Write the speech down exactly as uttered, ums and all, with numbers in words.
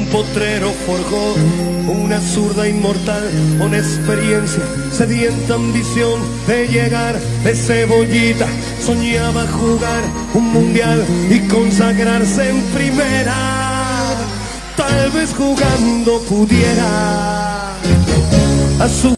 potrero forjó una zurda inmortal con experiencia, sedienta ambición de llegar de cebollita. Soñaba jugar un mundial y consagrarse en primera. Tal vez jugando pudiera a su